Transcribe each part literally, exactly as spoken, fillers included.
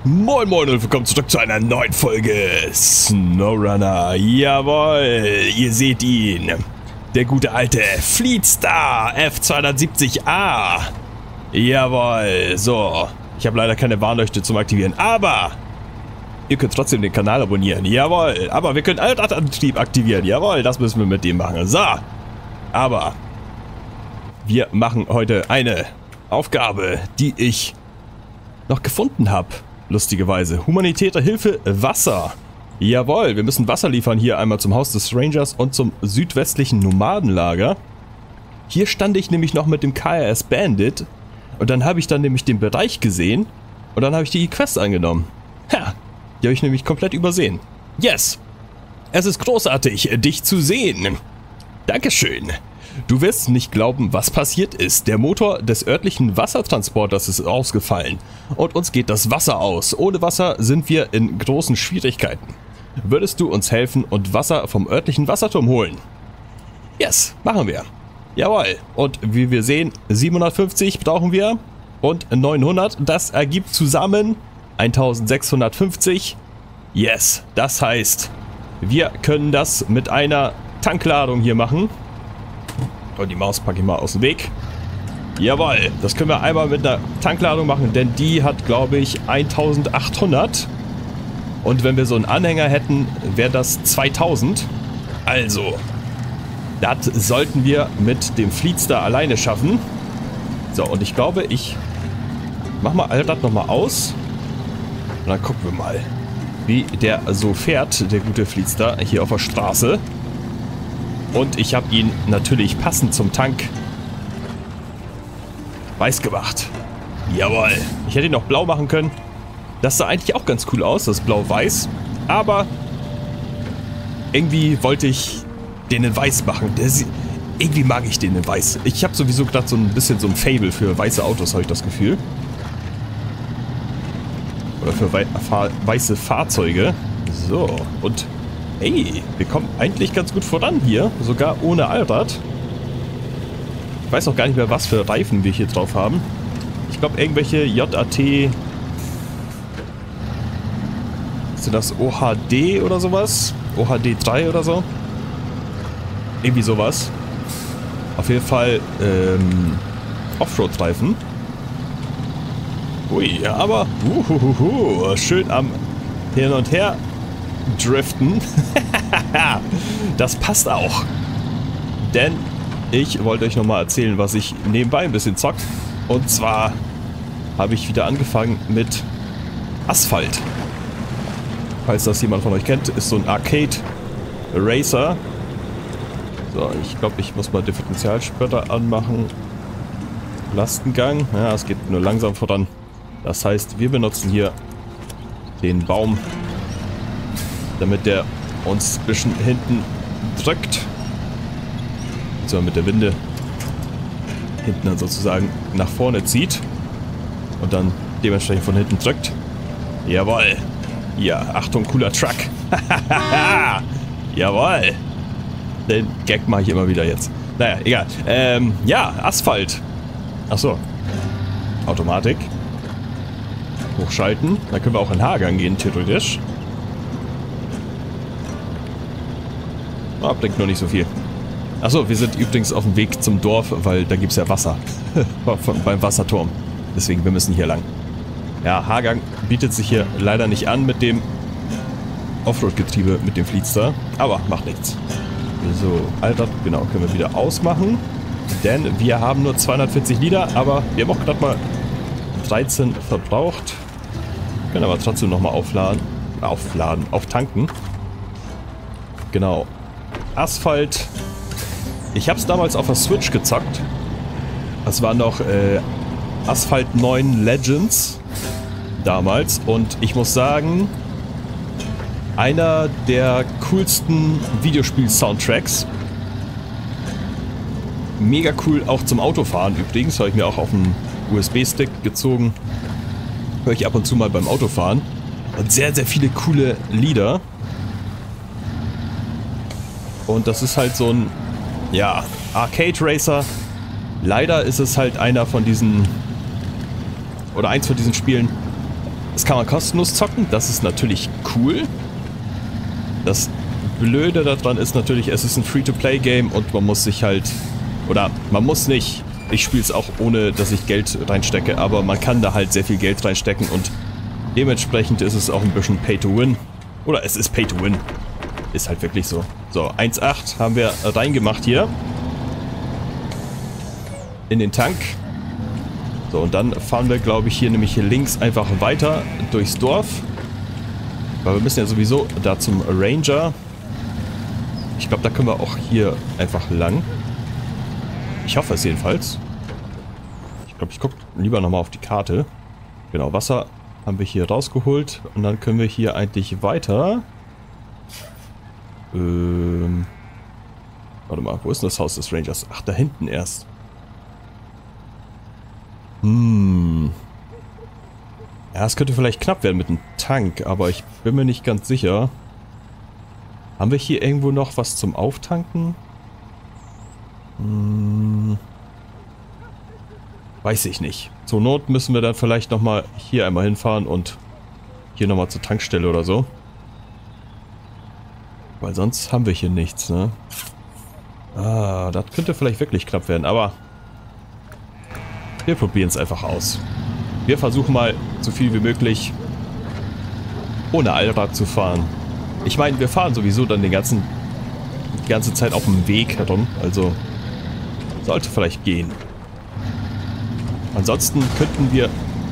Moin Moin und willkommen zurück zu einer neuen Folge SnowRunner. Jawohl, ihr seht ihn. Der gute alte Fleetstar F zweihundertsiebzig A. Jawohl, so. Ich habe leider keine Warnleuchte zum Aktivieren, aber ihr könnt trotzdem den Kanal abonnieren. Jawohl, aber wir können Allradantrieb aktivieren. Jawohl, das müssen wir mit dem machen. So, aber wir machen heute eine Aufgabe, die ich noch gefunden habe. Lustigerweise. Humanitäre Hilfe, Wasser. Jawohl, wir müssen Wasser liefern hier einmal zum Haus des Rangers und zum südwestlichen Nomadenlager. Hier stand ich nämlich noch mit dem K R S Bandit und dann habe ich dann nämlich den Bereich gesehen und dann habe ich die Quest angenommen. Ha, die habe ich nämlich komplett übersehen. Yes, es ist großartig, dich zu sehen. Dankeschön. Du wirst nicht glauben, was passiert ist. Der Motor des örtlichen Wassertransporters ist ausgefallen und uns geht das Wasser aus. Ohne Wasser sind wir in großen Schwierigkeiten. Würdest du uns helfen und Wasser vom örtlichen Wasserturm holen? Yes, machen wir. Jawohl. Und wie wir sehen, siebenhundertfünfzig brauchen wir und neunhundert. Das ergibt zusammen eintausendsechshundertfünfzig. Yes, das heißt, wir können das mit einer Tankladung hier machen. Und die Maus packe ich mal aus dem Weg. Jawohl, das können wir einmal mit einer Tankladung machen, denn die hat, glaube ich, eintausendachthundert. Und wenn wir so einen Anhänger hätten, wäre das zweitausend. Also, das sollten wir mit dem Fleetstar alleine schaffen. So, und ich glaube, ich mache mal all das nochmal aus. Und dann gucken wir mal, wie der so fährt, der gute Fleetstar, hier auf der Straße. Und ich habe ihn natürlich passend zum Tank weiß gemacht. Jawohl. Ich hätte ihn noch blau machen können. Das sah eigentlich auch ganz cool aus, das blau-weiß. Aber irgendwie wollte ich den in weiß machen. Der, irgendwie mag ich den in weiß. Ich habe sowieso gerade so ein bisschen so ein Fable für weiße Autos, habe ich das Gefühl. Oder für wei fahr weiße Fahrzeuge. So, und ey, wir kommen eigentlich ganz gut voran hier, sogar ohne Allrad. Ich weiß auch gar nicht mehr, was für Reifen wir hier drauf haben. Ich glaube, irgendwelche J A T... Ist das O H D oder sowas? O H D drei oder so? Irgendwie sowas. Auf jeden Fall ähm, Offroad-Reifen. Ui, aber uhuhuhu, schön am Hin und Her driften. Das passt auch. Denn ich wollte euch nochmal erzählen, was ich nebenbei ein bisschen zockt. Und zwar habe ich wieder angefangen mit Asphalt. Falls das jemand von euch kennt, ist so ein Arcade Racer. So, ich glaube, ich muss mal Differentialsperre anmachen. Lastengang. Ja, es geht nur langsam voran. Das heißt, wir benutzen hier den Baum, damit der uns ein bisschen hinten drückt. So, mit der Winde hinten dann sozusagen nach vorne zieht. Und dann dementsprechend von hinten drückt. Jawohl. Ja, Achtung, cooler Truck. Jawohl. Den Gag mache ich immer wieder jetzt. Naja, egal. Ähm, ja, Asphalt. Achso. Automatik. Hochschalten. Dann können wir auch in Haargang gehen, theoretisch. Ah, bringt nur nicht so viel. Achso, wir sind übrigens auf dem Weg zum Dorf, weil da gibt es ja Wasser. Beim Wasserturm. Deswegen, wir müssen hier lang. Ja, Haargang bietet sich hier leider nicht an mit dem Offroad-Getriebe, mit dem Fleetstar. Aber macht nichts. So, Alter, genau, können wir wieder ausmachen. Denn wir haben nur zweihundertvierzig Liter, aber wir haben auch gerade mal dreizehn verbraucht. Können aber trotzdem nochmal aufladen. Aufladen, auftanken. Genau. Asphalt. Ich habe es damals auf der Switch gezockt. Das war noch äh, Asphalt neun Legends damals. Und ich muss sagen, einer der coolsten Videospiel-Soundtracks. Mega cool auch zum Autofahren übrigens. Habe ich mir auch auf einen U S B-Stick gezogen. Höre ich ab und zu mal beim Autofahren. Und sehr, sehr viele coole Lieder. Und das ist halt so ein, ja, Arcade Racer. Leider ist es halt einer von diesen, oder eins von diesen Spielen, Das kann man kostenlos zocken. Das ist natürlich cool. Das Blöde daran ist natürlich, es ist ein Free-to-Play-Game und man muss sich halt... Oder man muss nicht. Ich spiele es auch ohne, dass ich Geld reinstecke, aber man kann da halt sehr viel Geld reinstecken und dementsprechend ist es auch ein bisschen Pay-to-Win. Oder es ist Pay-to-Win. Ist halt wirklich so. So, eins Komma acht haben wir reingemacht hier. In den Tank. So, und dann fahren wir, glaube ich, hier nämlich links einfach weiter durchs Dorf. Weil wir müssen ja sowieso da zum Ranger. Ich glaube, da können wir auch hier einfach lang. Ich hoffe es jedenfalls. Ich glaube, ich gucke lieber nochmal auf die Karte. Genau, Wasser haben wir hier rausgeholt. Und dann können wir hier eigentlich weiter. Ähm... Warte mal, wo ist denn das Haus des Rangers? Ach, da hinten erst. Hm. Ja, es könnte vielleicht knapp werden mit dem Tank, aber ich bin mir nicht ganz sicher. Haben wir hier irgendwo noch was zum Auftanken? Hm. Weiß ich nicht. Zur Not müssen wir dann vielleicht nochmal hier einmal hinfahren und hier nochmal zur Tankstelle oder so. Weil sonst haben wir hier nichts, ne? Ah, das könnte vielleicht wirklich knapp werden, aber wir probieren es einfach aus. Wir versuchen mal so viel wie möglich ohne Allrad zu fahren. Ich meine, wir fahren sowieso dann den ganzen, die ganze Zeit auf dem Weg herum, also sollte vielleicht gehen. Ansonsten könnten wir...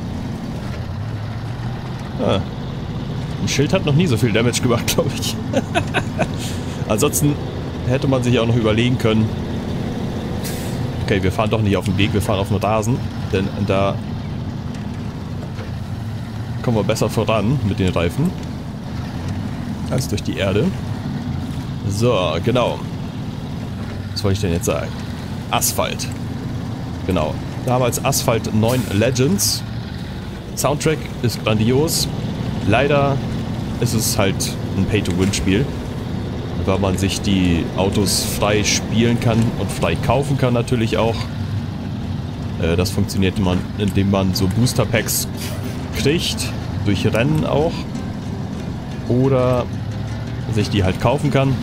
Ah, ein Schild hat noch nie so viel Damage gemacht, glaube ich. Ansonsten hätte man sich auch noch überlegen können... Okay, wir fahren doch nicht auf dem Weg, wir fahren auf dem Rasen, denn da kommen wir besser voran mit den Reifen als durch die Erde. So, genau. Was wollte ich denn jetzt sagen? Asphalt. Genau. Damals Asphalt neun Legends. Soundtrack ist grandios. Leider ist es halt ein Pay-to-Win-Spiel, weil man sich die Autos frei spielen kann und frei kaufen kann natürlich auch. Äh, das funktioniert, man, indem man so Booster Packs kriegt, durch Rennen auch. Oder sich die halt kaufen kann.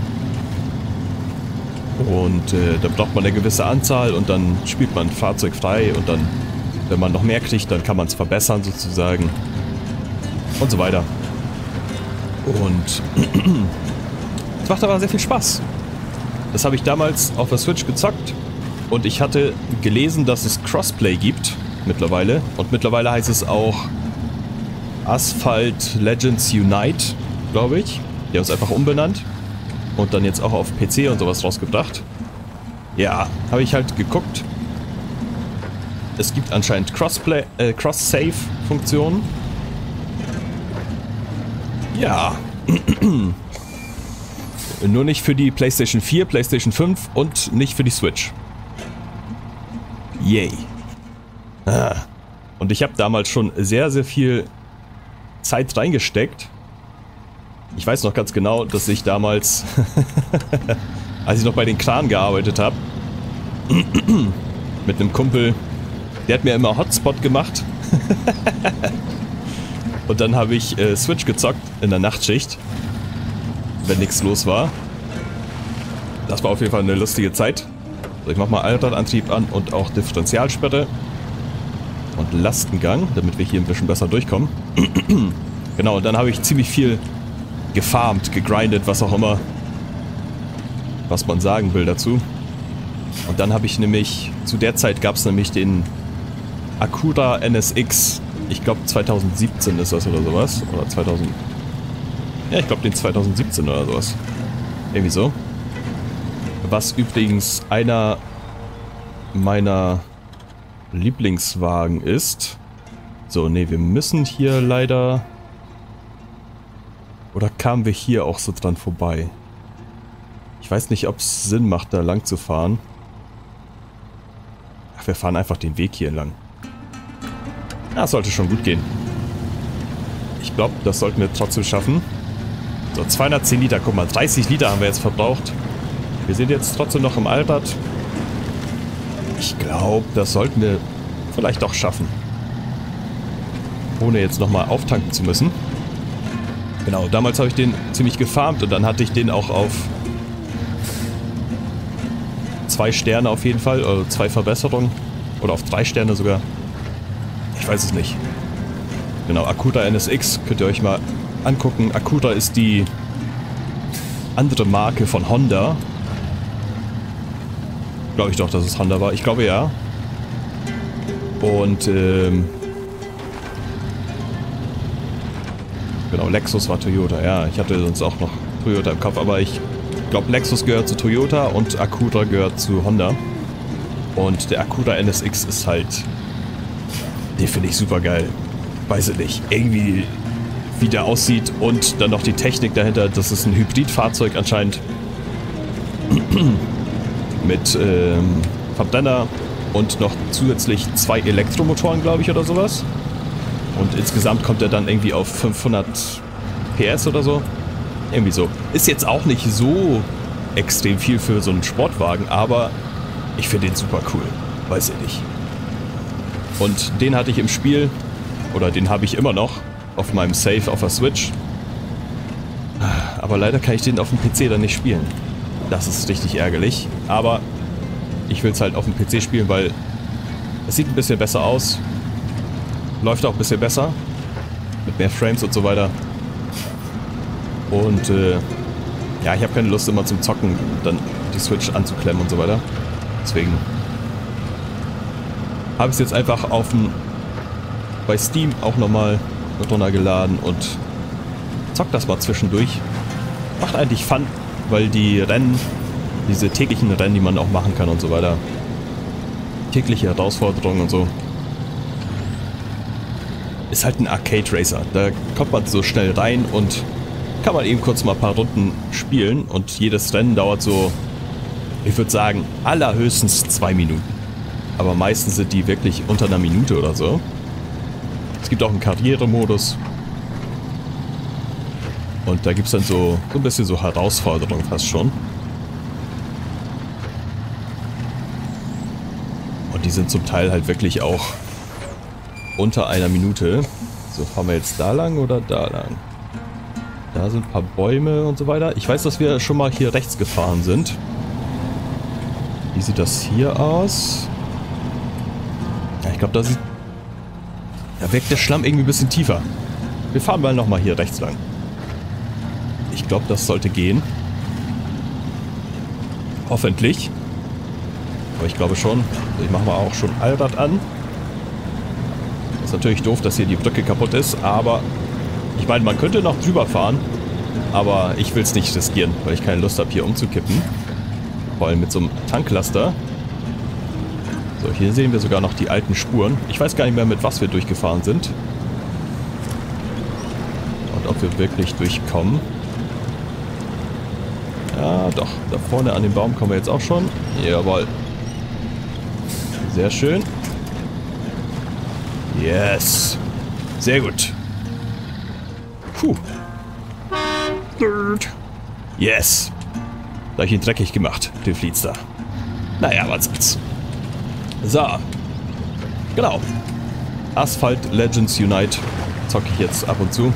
Und äh, da braucht man eine gewisse Anzahl und dann spielt man ein Fahrzeug frei und dann, wenn man noch mehr kriegt, dann kann man es verbessern sozusagen. Und so weiter. Und es macht aber sehr viel Spaß. Das habe ich damals auf der Switch gezockt und ich hatte gelesen, dass es Crossplay gibt mittlerweile. Und mittlerweile heißt es auch Asphalt Legends Unite, glaube ich. Die haben es einfach umbenannt und dann jetzt auch auf P C und sowas rausgebracht. Ja, habe ich halt geguckt. Es gibt anscheinend Crossplay, äh, Cross-Save-Funktionen. Ja. Nur nicht für die PlayStation vier, PlayStation fünf und nicht für die Switch. Yay. Ah. Und ich habe damals schon sehr, sehr viel Zeit reingesteckt. Ich weiß noch ganz genau, dass ich damals, als ich noch bei den Kran gearbeitet habe, mit einem Kumpel, der hat mir immer Hotspot gemacht. Und dann habe ich äh, Switch gezockt in der Nachtschicht, wenn nichts los war. Das war auf jeden Fall eine lustige Zeit. So, ich mache mal Allradantrieb an und auch Differentialsperre. Und Lastengang, damit wir hier ein bisschen besser durchkommen. Genau, und dann habe ich ziemlich viel gefarmt, gegrindet, was auch immer, was man sagen will dazu. Und dann habe ich nämlich, zu der Zeit gab es nämlich den Acura N S X, ich glaube zweitausendsiebzehn ist das oder sowas, oder zweitausend, ja, ich glaube den zweitausendsiebzehn oder sowas, irgendwie so. Was übrigens einer meiner Lieblingswagen ist. So, nee, wir müssen hier leider... Oder kamen wir hier auch so dran vorbei? Ich weiß nicht, ob es Sinn macht, da lang zu fahren. Ach, wir fahren einfach den Weg hier entlang. Ja, das sollte schon gut gehen. Ich glaube, das sollten wir trotzdem schaffen. So, zweihundertzehn Liter, guck mal, dreißig Liter haben wir jetzt verbraucht. Wir sind jetzt trotzdem noch im Allrad. Ich glaube, das sollten wir vielleicht doch schaffen. ohne jetzt nochmal auftanken zu müssen. Genau, damals habe ich den ziemlich gefarmt und dann hatte ich den auch auf zwei Sterne auf jeden Fall, oder zwei Verbesserungen. Oder auf drei Sterne sogar. Ich weiß es nicht. Genau, Acura N S X könnt ihr euch mal angucken. Acura ist die andere Marke von Honda. Glaube ich doch, dass es Honda war. Ich glaube ja. Und ähm, genau, Lexus war Toyota. Ja, ich hatte sonst auch noch Toyota im Kopf, aber ich glaube, Lexus gehört zu Toyota und Acura gehört zu Honda. Und der Acura N S X ist halt, den finde ich super geil. Weiß ich nicht, irgendwie wie der aussieht und dann noch die Technik dahinter. Das ist ein Hybridfahrzeug anscheinend mit ähm, Verbrenner und noch zusätzlich zwei Elektromotoren, glaube ich, oder sowas. Und insgesamt kommt er dann irgendwie auf fünfhundert P S oder so. Irgendwie so. Ist jetzt auch nicht so extrem viel für so einen Sportwagen, aber ich finde den super cool. Weiß ich nicht. Und den hatte ich im Spiel, oder den habe ich immer noch, auf meinem Save auf der Switch. Aber leider kann ich den auf dem P C dann nicht spielen. Das ist richtig ärgerlich. Aber ich will es halt auf dem P C spielen, weil es sieht ein bisschen besser aus. Läuft auch ein bisschen besser. Mit mehr Frames und so weiter. Und äh, ja, ich habe keine Lust immer zum Zocken dann die Switch anzuklemmen und so weiter. Deswegen habe ich es jetzt einfach auf dem, bei Steam auch nochmal runtergeladen und zock das mal zwischendurch. Macht eigentlich Fun, weil die Rennen, diese täglichen Rennen, die man auch machen kann und so weiter, tägliche Herausforderungen und so, ist halt ein Arcade Racer. Da kommt man so schnell rein und kann man eben kurz mal ein paar Runden spielen und jedes Rennen dauert so, ich würde sagen, allerhöchstens zwei Minuten. Aber meistens sind die wirklich unter einer Minute oder so. Es gibt auch einen Karrieremodus. Und da gibt es dann so, so ein bisschen so Herausforderungen fast schon. Und die sind zum Teil halt wirklich auch unter einer Minute. So, fahren wir jetzt da lang oder da lang? Da sind ein paar Bäume und so weiter. Ich weiß, dass wir schon mal hier rechts gefahren sind. Wie sieht das hier aus? Ja, ich glaube, da sieht... Da wirkt der Schlamm irgendwie ein bisschen tiefer. Wir fahren mal nochmal hier rechts lang. Ich glaube, das sollte gehen. Hoffentlich. Aber ich glaube schon. Ich mache mal auch schon Allrad an. Ist natürlich doof, dass hier die Brücke kaputt ist, aber ich meine, man könnte noch drüber fahren, aber ich will es nicht riskieren, weil ich keine Lust habe, hier umzukippen. Vor allem mit so einem Tanklaster. So, hier sehen wir sogar noch die alten Spuren. Ich weiß gar nicht mehr, mit was wir durchgefahren sind. Und ob wir wirklich durchkommen. Ja, doch. Da vorne an dem Baum kommen wir jetzt auch schon. Jawohl. Sehr schön. Yes. Sehr gut. Puh. Yes. Da habe ich ihn dreckig gemacht, den Fleetstar. Naja, was soll's. So. Genau. Asphalt Legends Unite zocke ich jetzt ab und zu.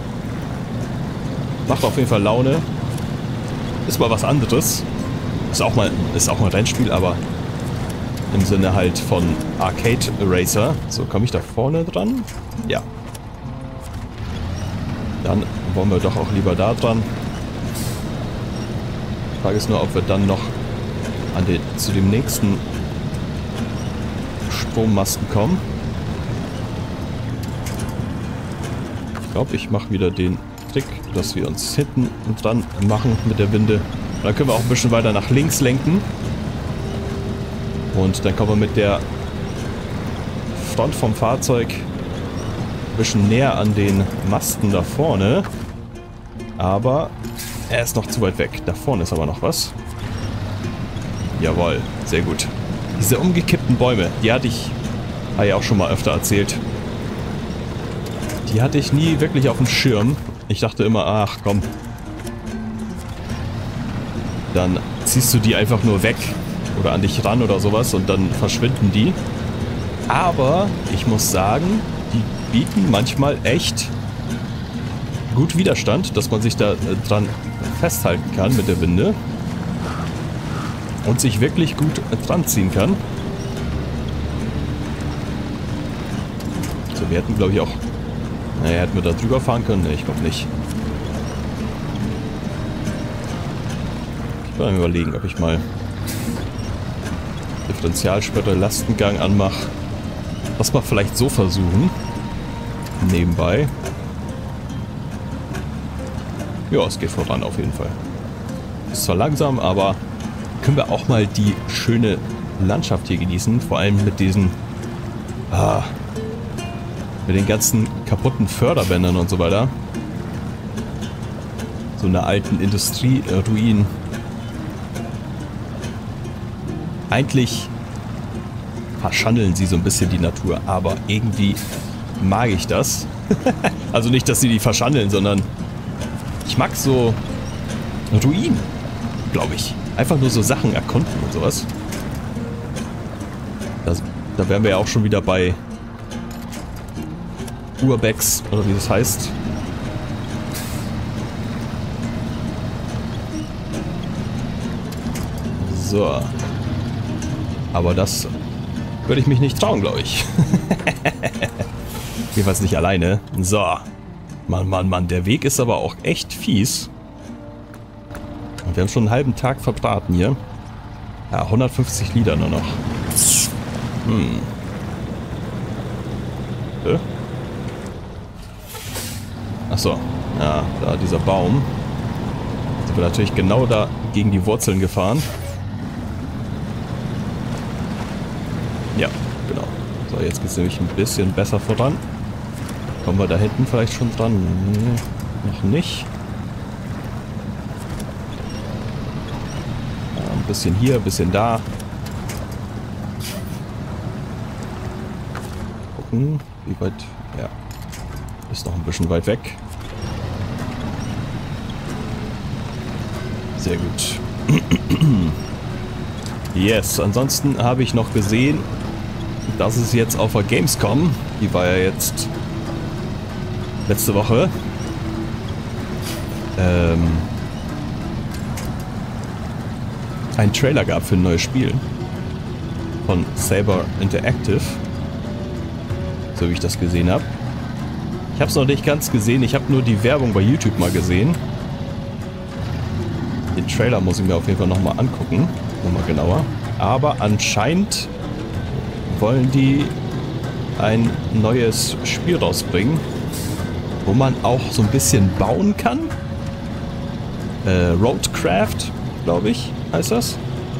Macht auf jeden Fall Laune. Ist mal was anderes. Ist auch mal, ist auch mal ein Rennspiel, aber im Sinne halt von Arcade Racer. So, komme ich da vorne dran? Ja. Dann wollen wir doch auch lieber da dran. Die Frage ist nur, ob wir dann noch an den, zu dem nächsten Strommasten kommen. Ich glaube, ich mache wieder den Trick, dass wir uns hinten dran machen mit der Winde. Dann können wir auch ein bisschen weiter nach links lenken. Und dann kommen wir mit der Front vom Fahrzeug ein bisschen näher an den Masten da vorne. Aber er ist noch zu weit weg. Da vorne ist aber noch was. Jawohl, sehr gut. Diese umgekippten Bäume, die hatte ich, habe ich auch schon mal öfter erzählt. Die hatte ich nie wirklich auf dem Schirm. Ich dachte immer, ach komm. Dann ziehst du die einfach nur weg oder an dich ran oder sowas und dann verschwinden die. Aber ich muss sagen, die bieten manchmal echt gut Widerstand, dass man sich da dran festhalten kann mit der Winde. Und sich wirklich gut dran ziehen kann. So, wir hätten glaube ich auch... Naja, hätten wir da drüber fahren können? Ne, ich glaube nicht. Ich kann mir überlegen, ob ich mal Differentialsperre, Lastengang anmache. Lass mal vielleicht so versuchen. Nebenbei. Ja, es geht voran auf jeden Fall. Ist zwar langsam, aber können wir auch mal die schöne Landschaft hier genießen. Vor allem mit diesen... Ah, mit den ganzen kaputten Förderbändern und so weiter. So einer alten Industrieruin. Eigentlich verschandeln sie so ein bisschen die Natur, aber irgendwie mag ich das. Also nicht, dass sie die verschandeln, sondern ich mag so Ruinen, glaube ich. Einfach nur so Sachen erkunden und sowas. Das, da wären wir ja auch schon wieder bei Urbex, oder wie das heißt. So. Aber das würde ich mich nicht trauen, glaube ich. Jedenfalls nicht alleine. So. Mann, Mann, Mann. Der Weg ist aber auch echt fies. Und wir haben schon einen halben Tag verbraten hier. Ja, hundertfünfzig Liter nur noch. Hm. Äh? Achso. Ja, da dieser Baum. Sind wir natürlich genau da gegen die Wurzeln gefahren. Ja, genau. So, jetzt geht es nämlich ein bisschen besser voran. Kommen wir da hinten vielleicht schon dran? Nee, noch nicht. Ja, ein bisschen hier, ein bisschen da. Gucken, wie weit... Ja, ist noch ein bisschen weit weg. Sehr gut. Yes, ansonsten habe ich noch gesehen, dass es jetzt auf der Gamescom, die war ja jetzt letzte Woche, ähm, einen Trailer gab für ein neues Spiel von Saber Interactive, so wie ich das gesehen habe. Ich habe es noch nicht ganz gesehen, ich habe nur die Werbung bei YouTube mal gesehen. Den Trailer muss ich mir auf jeden Fall nochmal angucken, nochmal genauer. Aber anscheinend wollen die ein neues Spiel rausbringen, wo man auch so ein bisschen bauen kann. Äh, Roadcraft, glaube ich, heißt das.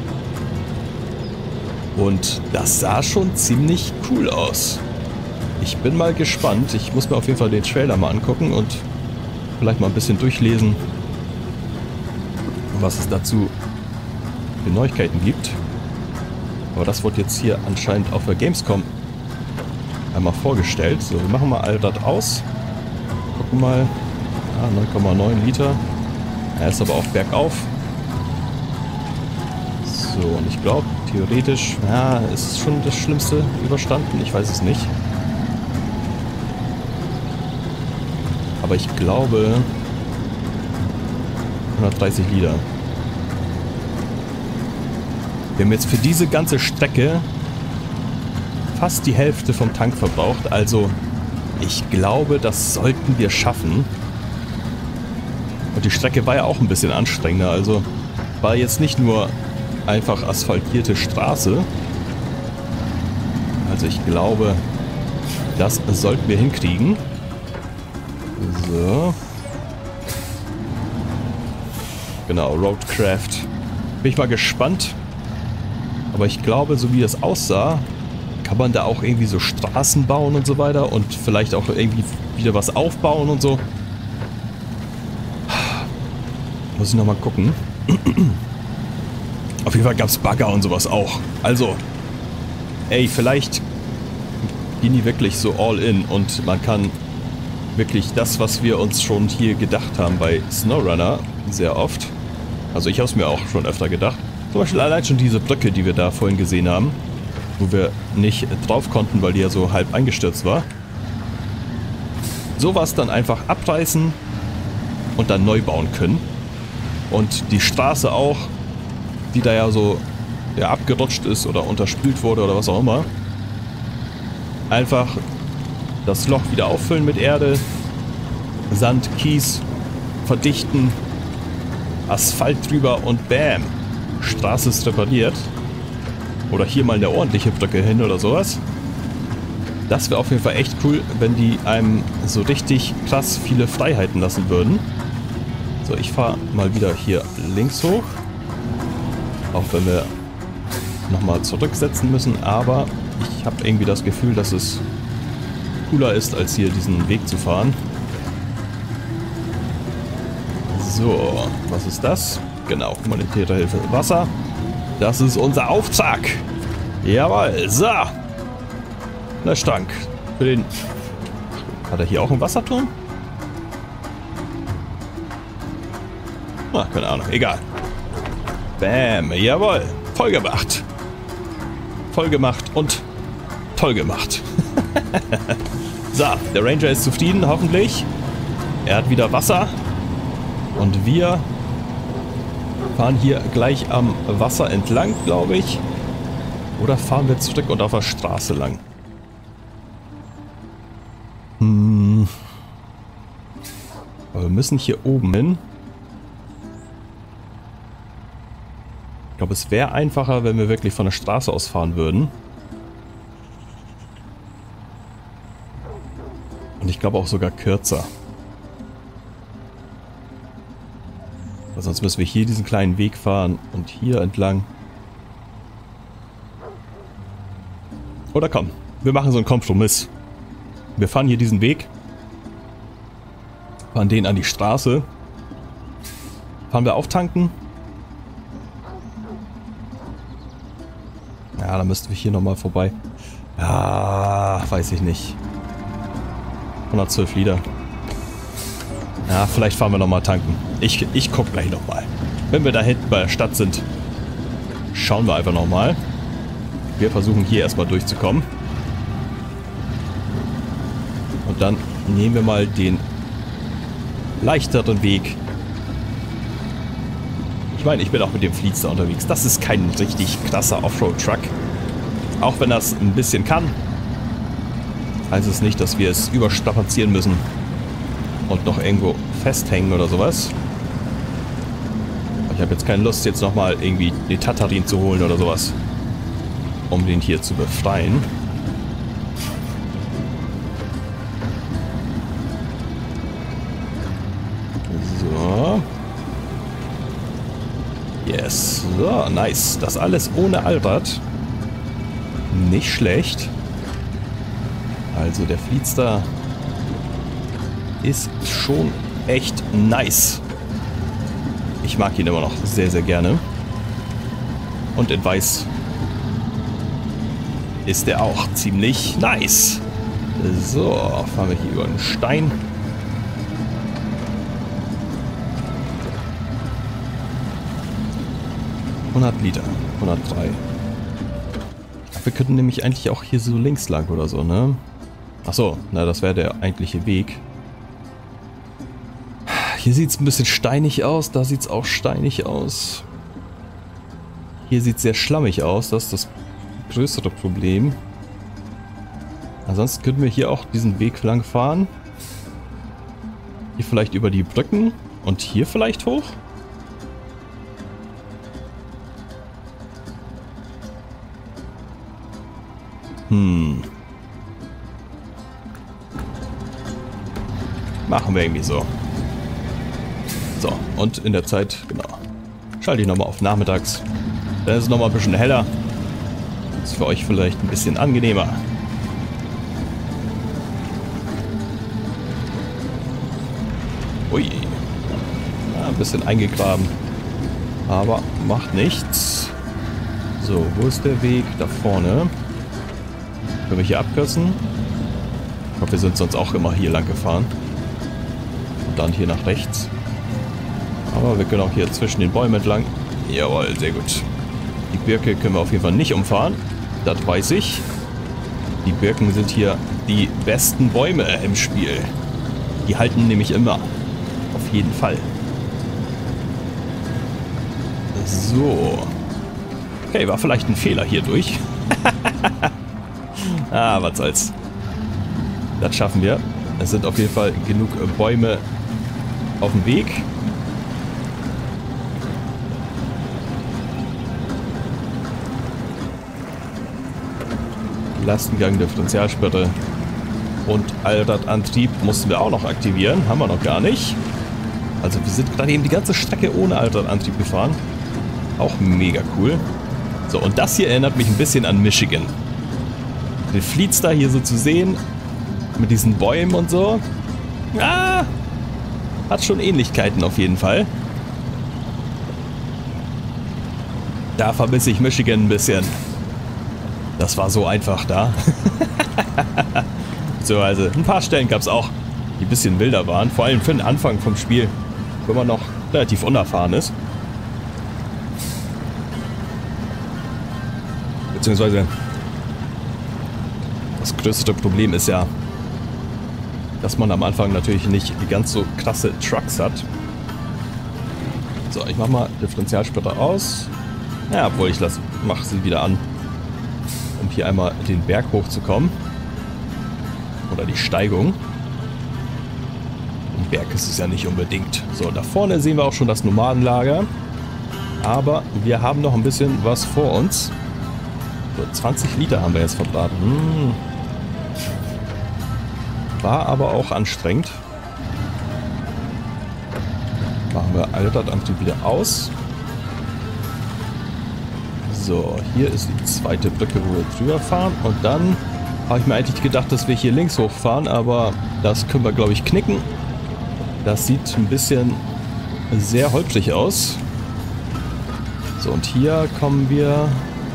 Und das sah schon ziemlich cool aus. Ich bin mal gespannt. Ich muss mir auf jeden Fall den Trailer mal angucken und vielleicht mal ein bisschen durchlesen, was es dazu für Neuigkeiten gibt. Aber das wurde jetzt hier anscheinend auf der Gamescom einmal vorgestellt. So, wir machen mal all das aus. Gucken mal. Ah, neun Komma neun Liter. Er ist aber auch bergauf. So, und ich glaube, theoretisch, ja, ist schon das Schlimmste überstanden. Ich weiß es nicht. Aber ich glaube, hundertdreißig Liter. Wir haben jetzt für diese ganze Strecke fast die Hälfte vom Tank verbraucht. Also ich glaube, das sollten wir schaffen. Und die Strecke war ja auch ein bisschen anstrengender. Also war jetzt nicht nur einfach asphaltierte Straße. Also ich glaube, das sollten wir hinkriegen. So. Genau, Roadcraft. Bin ich mal gespannt. Aber ich glaube, so wie das aussah, kann man da auch irgendwie so Straßen bauen und so weiter und vielleicht auch irgendwie wieder was aufbauen und so. Muss ich nochmal gucken. Auf jeden Fall gab es Bagger und sowas auch. Also, ey, vielleicht gehen die wirklich so all in und man kann wirklich das, was wir uns schon hier gedacht haben bei SnowRunner, sehr oft. Also ich habe es mir auch schon öfter gedacht. Zum Beispiel allein schon diese Brücke, die wir da vorhin gesehen haben. wo wir nicht drauf konnten, weil die ja so halb eingestürzt war. Sowas dann einfach abreißen und dann neu bauen können. Und die Straße auch, die da ja so ja, abgerutscht ist oder unterspült wurde oder was auch immer. Einfach das Loch wieder auffüllen mit Erde, Sand, Kies, verdichten, Asphalt drüber und bam, Straße ist repariert. Oder hier mal eine ordentliche Brücke hin oder sowas. Das wäre auf jeden Fall echt cool, wenn die einem so richtig krass viele Freiheiten lassen würden. So, ich fahre mal wieder hier links hoch. Auch wenn wir nochmal zurücksetzen müssen, aber ich habe irgendwie das Gefühl, dass es cooler ist, als hier diesen Weg zu fahren. So, was ist das? Genau, humanitäre Hilfe Wasser. Das ist unser Auftrag. Jawohl, so. Na, Stank. Für den... Hat er hier auch einen Wasserturm? Ah, keine Ahnung, egal. Bam, jawohl. Voll gemacht. Voll gemacht und toll gemacht. So, der Ranger ist zufrieden, hoffentlich. Er hat wieder Wasser. Und wir fahren hier gleich am Wasser entlang, glaube ich. Oder fahren wir zurück und auf der Straße lang? Hm. Aber wir müssen hier oben hin. Ich glaube, es wäre einfacher, wenn wir wirklich von der Straße aus fahren würden. Und ich glaube auch sogar kürzer. Weil sonst müssen wir hier diesen kleinen Weg fahren und hier entlang. Oder komm, wir machen so einen Kompromiss. Wir fahren hier diesen Weg. Fahren den an die Straße. Fahren wir auftanken. Ja, dann müssten wir hier nochmal vorbei. Ja, weiß ich nicht. hundertzwölf Liter. Ja, vielleicht fahren wir nochmal tanken. Ich, ich guck gleich nochmal. Wenn wir da hinten bei der Stadt sind, schauen wir einfach nochmal. Wir versuchen hier erstmal durchzukommen. Und dann nehmen wir mal den leichteren Weg. Ich meine, ich bin auch mit dem Fleetstar unterwegs. Das ist kein richtig krasser Offroad-Truck. Auch wenn das ein bisschen kann, heißt es nicht, dass wir es überstrapazieren müssen und noch irgendwo festhängen oder sowas. Ich habe jetzt keine Lust, jetzt nochmal irgendwie den Tatarin zu holen oder sowas, um den hier zu befreien. So. Yes. So, nice. Das alles ohne Allrad. Nicht schlecht. Also der Fleetstar ist schon echt nice. Ich mag ihn immer noch sehr, sehr gerne. Und in Weiß ist er auch ziemlich nice. So, fahren wir hier über einen Stein. hundert Liter, hundertdrei. Wir könnten nämlich eigentlich auch hier so links lang oder so, ne? Achso, na, das wäre der eigentliche Weg. Hier sieht es ein bisschen steinig aus, da sieht es auch steinig aus. Hier sieht es sehr schlammig aus, das ist das größere Problem. Ansonsten könnten wir hier auch diesen Weg lang fahren. Hier vielleicht über die Brücken und hier vielleicht hoch. Hm. Machen wir irgendwie so. So, und in der Zeit, genau, schalte ich nochmal auf nachmittags. Dann ist es nochmal ein bisschen heller. Ist für euch vielleicht ein bisschen angenehmer. Ui. Ja, ein bisschen eingegraben. Aber macht nichts. So, wo ist der Weg? Da vorne. Können wir hier abkürzen? Ich glaube, wir sind sonst auch immer hier lang gefahren. Und dann hier nach rechts. Aber wir können auch hier zwischen den Bäumen entlang. Jawohl, sehr gut. Die Birke können wir auf jeden Fall nicht umfahren. Das weiß ich. Die Birken sind hier die besten Bäume im Spiel. Die halten nämlich immer. Auf jeden Fall. So. Okay, war vielleicht ein Fehler hier durch. Ah, was soll's. Das schaffen wir. Es sind auf jeden Fall genug Bäume auf dem Weg. Lastengang, Differentialsperre und Allradantrieb mussten wir auch noch aktivieren. Haben wir noch gar nicht. Also wir sind gerade eben die ganze Strecke ohne Allradantrieb gefahren. Auch mega cool. So, und das hier erinnert mich ein bisschen an Michigan. Den Fleetstar hier so zu sehen, mit diesen Bäumen und so. Ah, hat schon Ähnlichkeiten auf jeden Fall. Da vermisse ich Michigan ein bisschen. Das war so einfach da. So, also ein paar Stellen gab es auch, die ein bisschen wilder waren. Vor allem für den Anfang vom Spiel, wenn man noch relativ unerfahren ist. Beziehungsweise das größte Problem ist ja, dass man am Anfang natürlich nicht die ganz so krasse Trucks hat. So, ich mach mal Differentialsperre aus. Ja, obwohl ich lasse, mach sie wieder an, um hier einmal den Berg hochzukommen. Oder die Steigung. Ein Berg ist es ja nicht unbedingt. So, da vorne sehen wir auch schon das Nomadenlager. Aber wir haben noch ein bisschen was vor uns. So, zwanzig Liter haben wir jetzt verbraten. Hm. War aber auch anstrengend. Machen wir Allradantrieb wieder aus. So, hier ist die zweite Brücke, wo wir drüber fahren. Und dann habe ich mir eigentlich gedacht, dass wir hier links hochfahren. Aber das können wir, glaube ich, knicken. Das sieht ein bisschen sehr holprig aus. So, und hier kommen wir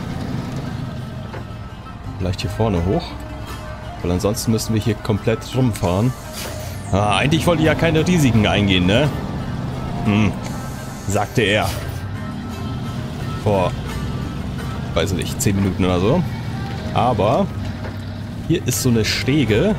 vielleicht hier vorne hoch. Weil ansonsten müssen wir hier komplett rumfahren. Ah, eigentlich wollte ich ja keine Risiken eingehen, ne? Hm, sagte er. Vor, weiß nicht, zehn Minuten oder so. Aber hier ist so eine Stege.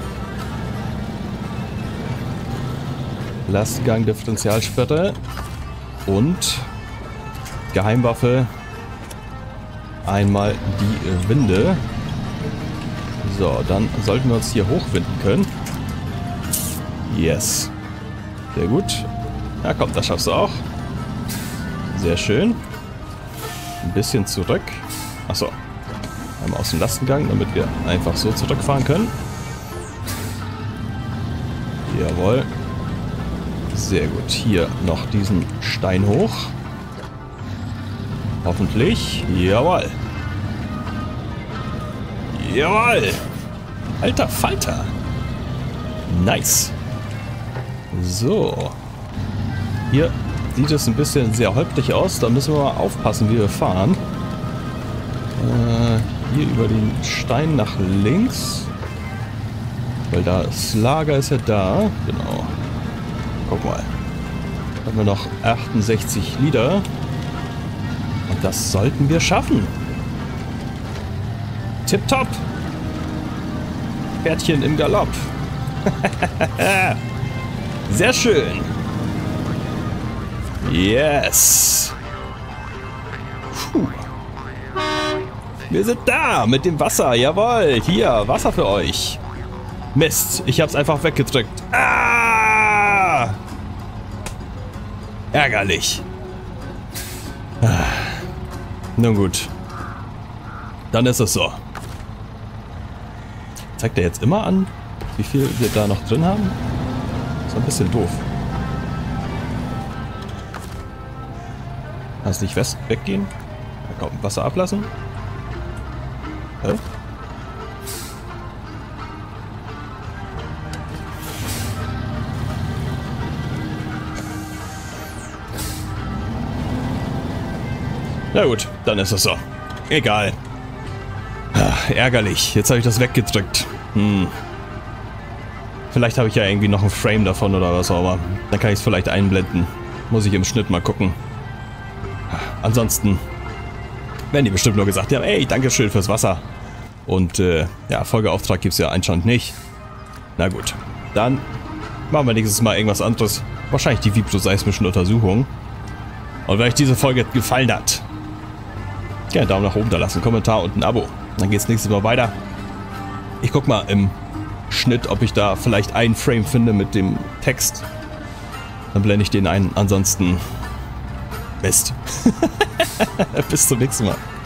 Lastgang, Differentialsperre und Geheimwaffe. Einmal die Winde. So, dann sollten wir uns hier hochwinden können. Yes. Sehr gut. Na komm, das schaffst du auch. Sehr schön. Ein bisschen zurück. Achso. Einmal aus dem Lastengang, damit wir einfach so zurückfahren können. Jawohl. Sehr gut. Hier noch diesen Stein hoch. Hoffentlich. Jawohl. Jawohl. Alter Falter. Nice. So. Hier sieht es ein bisschen sehr holprig aus. Da müssen wir mal aufpassen, wie wir fahren. Äh, hier über den Stein nach links. Weil da das Lager ist ja da. Genau. Guck mal. Da haben wir noch achtundsechzig Liter. Und das sollten wir schaffen. Tipptopp. Pferdchen im Galopp. Sehr schön. Yes. Puh. Wir sind da mit dem Wasser. Jawohl. Hier, Wasser für euch. Mist, ich hab's einfach weggedrückt. Ah! Ärgerlich. Ah. Nun gut. Dann ist es so. Zeigt er jetzt immer an, wie viel wir da noch drin haben? Ist ein bisschen doof. Kannst nicht west weggehen? Ja, komm, Wasser ablassen. Hä? Na gut, dann ist es so. Egal. Ach, ärgerlich. Jetzt habe ich das weggedrückt. Hm. Vielleicht habe ich ja irgendwie noch ein Frame davon oder was auch immer. Dann kann ich es vielleicht einblenden. Muss ich im Schnitt mal gucken. Ansonsten werden die bestimmt nur gesagt, ja, ey, danke schön fürs Wasser. Und äh, ja, Folgeauftrag gibt es ja anscheinend nicht. Na gut, dann machen wir nächstes Mal irgendwas anderes. Wahrscheinlich die vibroseismischen Untersuchungen. Und wenn euch diese Folge gefallen hat, gerne einen Daumen nach oben da lassen, Kommentar und ein Abo. Dann geht es nächstes Mal weiter. Ich guck mal im Schnitt, ob ich da vielleicht einen Frame finde mit dem Text. Dann blende ich den ein. Ansonsten Mist. Bis zum nächsten Mal.